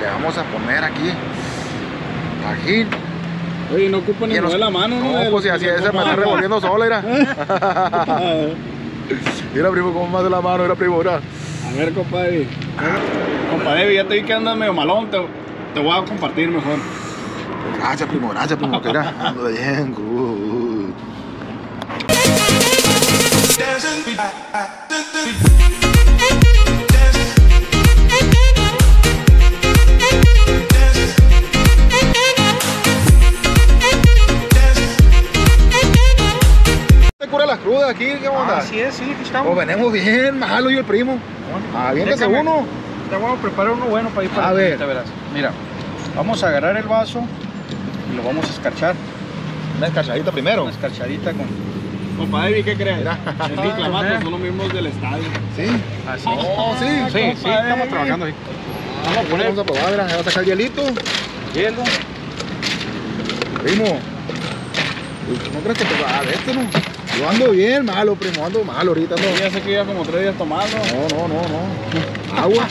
le vamos a poner aquí tajín. Oye, no ocupa ni mover la mano, ¿no? No, pues si así esa me está revolviendo sola, mira. Mira, primo, cómo me hace la mano, mira, primo, mira. A ver, compadre. Compadre, ya te vi que andas medio malón, te voy a compartir mejor. Gracias, primo, que era. Ando bien, good. ¿Te cura las crudas aquí? ¿Qué onda? Así es, sí, aquí estamos. Pues venimos bien, malo y el primo. Aviéntase uno. Te voy a preparar uno bueno para ir para A ver. te verás. Mira, vamos a agarrar el vaso y lo vamos a escarchar. Una escarchadita primero. Una escarchadita con... Compadre, ¿qué crees? Mira. El clamato son los mismos del estadio. Sí. Así. Oh, sí. Sí, estamos trabajando ahí. Vamos a probar, mira, va a sacar el hielito. Hielo. Primo. ¿No crees que te va a dar esto, no? Yo ando bien malo, primo, ando malo ahorita, no. Ya sé que ya como 3 días tomando. No. Agua.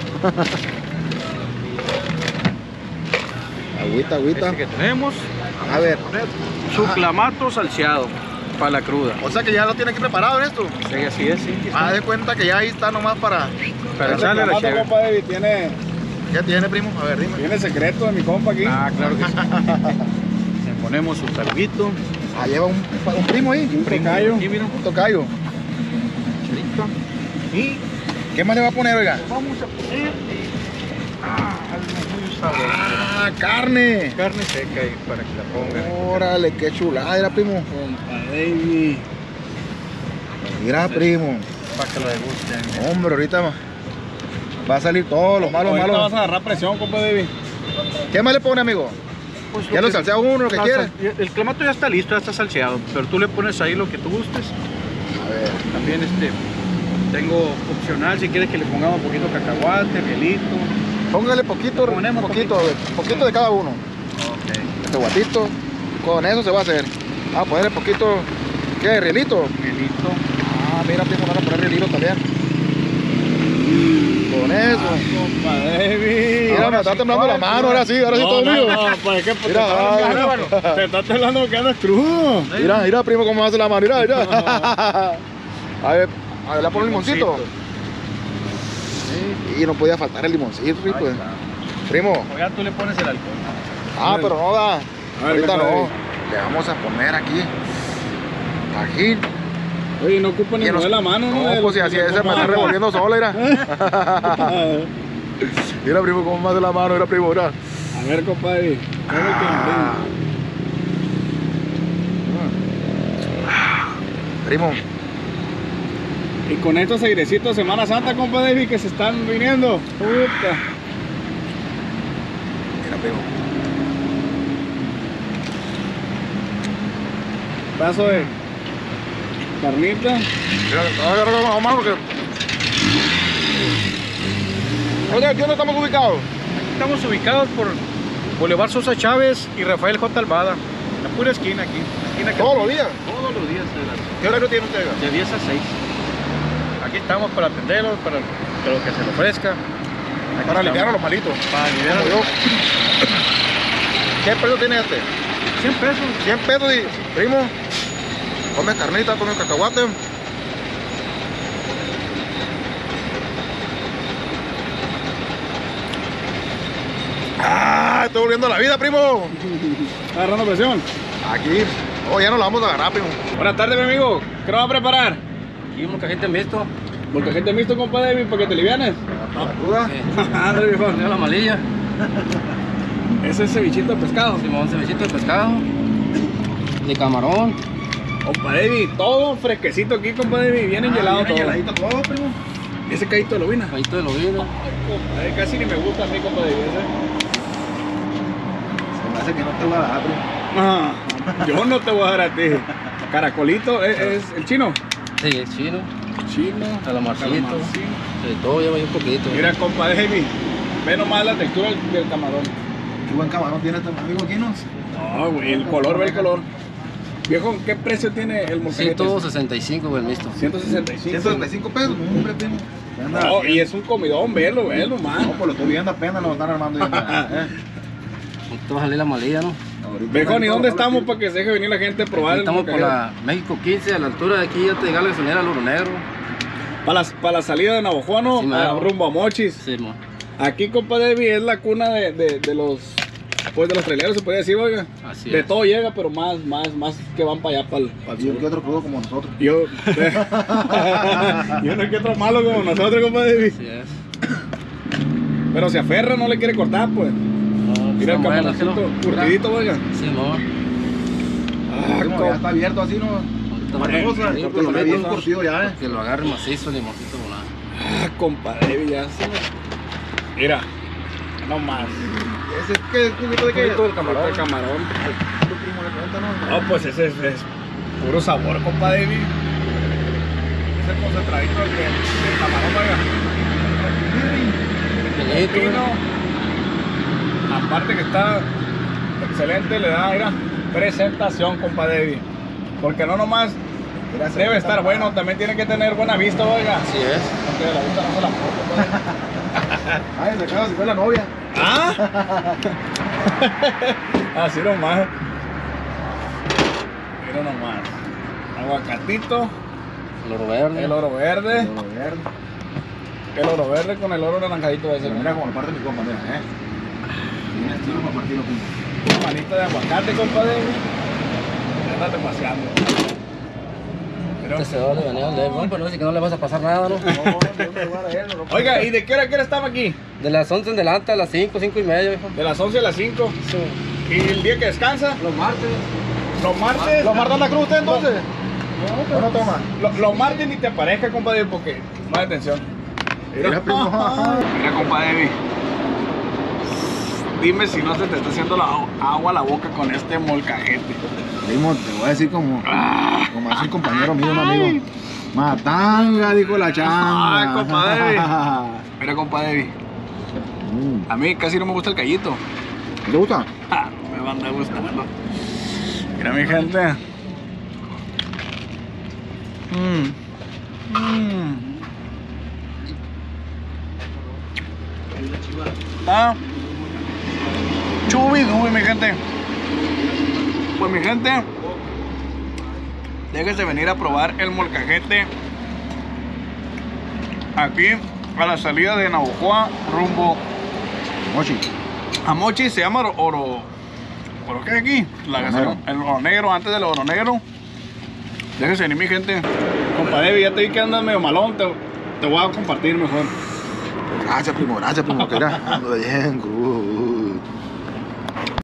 Agüita. Este que tenemos, A ver. su clamato salseado para la cruda. O sea que ya lo tiene aquí preparado en esto. Sí, así es, sí. Haz de cuenta que ya ahí está nomás para... Para Este echarle la clamato, cheve. compadre, tiene ¿Qué tiene, primo? A ver, dime. el secreto de mi compa aquí. Ah, claro que sí. Le ponemos su talguito. Ah, lleva un primo ahí. Un tocayo. Aquí, mira. Un tocayo. Y ¿Qué más le va a poner, oiga? vamos a poner algo muy sabroso. Ah, carne. Carne seca ahí para que la pongan. Órale, qué chulada, era, primo. Compadre. Mira, primo. Para que la degusten. Hombre, ahorita va a salir todo lo malo, Ahorita vas malo. a agarrar presión, compadre. ¿Qué más le pone, amigo? Pues Ya lo salsea uno, lo que quiera. El clamato ya está listo, ya está salseado, pero tú le pones ahí lo que tú gustes. A ver. También tengo opcional si quieres que le pongamos un poquito de cacahuate, mielito. Póngale poquito, Ponemos poquito de cada uno. Este guatito, con eso se va a hacer. Ah, ponerle poquito, ¿qué? ¿Rielito? Mielito. Ah, mira, primo, van a poner rielito también. Con eso. Compadre. Mira, me está temblando la mano, ahora sí todo mío. No, pues que Mira, te está temblando que andas crudo. Mira, primo, cómo hace la mano, mira. A ver, le pongo un limoncito. Y no podía faltar el limoncito, rico. Ahí está. Primo. O ya tú le pones el alcohol. Ah, pero no da. A ver, Ahorita no. compadre. Le vamos a poner aquí tajín. Oye, no ocupa ni mover la mano, ¿no? No, pues si así esa me está revolviendo sola, mira. Mira, primo, cómo me hace la mano, mira, primo, mira. A ver, compadre. Primo, Y con estos airecitos de Semana Santa, compadre, que se están viniendo. Puta. mira, primo. Pedazo de carnita. Mira, te voy a agarrar con la mano porque... Oye, ¿dónde estamos ubicados? Estamos ubicados por Boulevard Sosa Chávez y Rafael J. Alvada. En la pura esquina aquí. Todos los días. Todos los días. ¿Qué horario tiene usted? De 10 a 6. Aquí estamos para atenderlos, para lo que se le ofrezca. Aquí Para estamos. aliviar a los malitos. Para aliviar a Como los... yo. ¿Qué precio tiene este? 100 pesos. 100 pesos y, primo, come carnita, come cacahuate. ¡Ah! Estoy volviendo a la vida, primo. Agarrando presión. Aquí. Oh, ya no la vamos a agarrar, primo. Buenas tardes, mi amigo. ¿Qué nos va a preparar? Aquí un cajete mixto. Porque gente mixto, compadre, para que te livianes. ¿Duda? Ándale, viejo. La amarilla. Ese es cevichito de pescado. Simón, cevichito de pescado. De camarón. Compadre, todo fresquecito aquí, compadre. Bien helado todo. Heladito todo, primo. Ese caíto de lobina. Callito de lobina. Compadre, casi ni me gusta a mí, compadre. Se me hace que no te voy a dar, primo. Ah, yo no te voy a dar a ti. Caracolito, ¿es el chino? Sí, el chino. Chino. Calamarcito. Calamarcito. De todo lleva ahí un poquito. Mira, compadre, ve nomás la textura del camarón. Qué buen camarón tiene este amigo aquí, ¿no? No, güey, el color, ve el color. Viejo, ¿qué precio tiene el molcajete? 165 el mixto. 165. 135 pesos, hombre, primo. No, y es un comidón, velo, man. No, pues lo estoy viendo apenas, lo están armando ya. Te va a salir la malilla, ¿no? Vejón, ¿y dónde estamos para que se deje venir la gente a probar? Aquí estamos por la México 15, a la altura de aquí ya te llega la gasolinera al Oro Negro. Para la salida de Navajo, ¿no? Sí, mero. Rumbo a Mochis. Sí, mo. Aquí, compa Debbie, es la cuna de los... Pues de los traileros se puede decir, oiga. Así De es. todo llega, pero más que van para allá, para el Y un que sur. otro crudo como nosotros. Yo... y uno que otro malo como nosotros, compa Debbie. Así es. Pero se aferra, no le quiere cortar, pues. Mira el camaroncito, curtidito, oiga. Sí, mo. Ah, Como ya está abierto así, ¿no? Ahorita Para vamos cosa, a ir porque por lo los ve bien métodos, curtido ya, que lo agarre macizo, limoncito volado. compa Debbie, ya se me... Mira, no más. ¿Ese es qué? ¿Juguito de qué? Juguito del camarón. El camarón. Tu primo le pregunta, ¿no? No, pues ese es puro sabor, compa Debbie. Ese concentradito del camarón, oiga. Pequeñito, Pino. Aparte que está excelente, le da, mira, presentación, compa Debbie. Porque no nomás Gracias, debe estar bueno, también tiene que tener buena vista, oiga. Así es. Porque de la vista no se la puedo, compa Debbie. Ay, se acaba si fue la novia. ¿Ah? Así nomás. Mira nomás. Aguacatito, El oro verde. el oro verde. Lo verde. El oro verde con el oro naranjadito ese. Pero mira como lo parte mi compa, mira, Tiene estilo para partirlo, compa. Una manita de aguacate, compadre. Andate paseando. Pero- Este se va a venir al de pero no dice que no le vas a pasar nada, ¿no? No, de un lugar a él, no lo- Oiga, ¿y de qué hora estamos aquí? De las 11 en adelante a las 5, 5 y media, viejo. De las 11 a las 5. ¿Y el día que descansa? Los martes. Los martes. ¿Lo mardan la cruz usted entonces? ¿O no toma? Los martes ni te aparezca, compadre, porque no hay atención. Mira, primo. Mira, compadre. Dime si no se te está haciendo agua a la boca con este molcajete. Primo, te voy a decir como hace un compañero mío, un amigo. Matanga, dijo la changa. Ay, compadre. Mira, compadre. Mm. A mí casi no me gusta el callito. ¿Te gusta? Ah, me van a gustar. Mira, mi gente. Ah, chubidubi, mi gente. Pues, mi gente, déjense venir a probar el molcajete aquí a la salida de Navojoa rumbo Mochi. a Mochi. Se llama oro. ¿Oro qué es aquí? La Oro gasolina- negro. el oro negro, antes del oro negro. Déjense venir, mi gente. Compadre, ya te vi que andas medio malón. Te voy a compartir mejor. Gracias, primo, que era. Ando bien, cruz.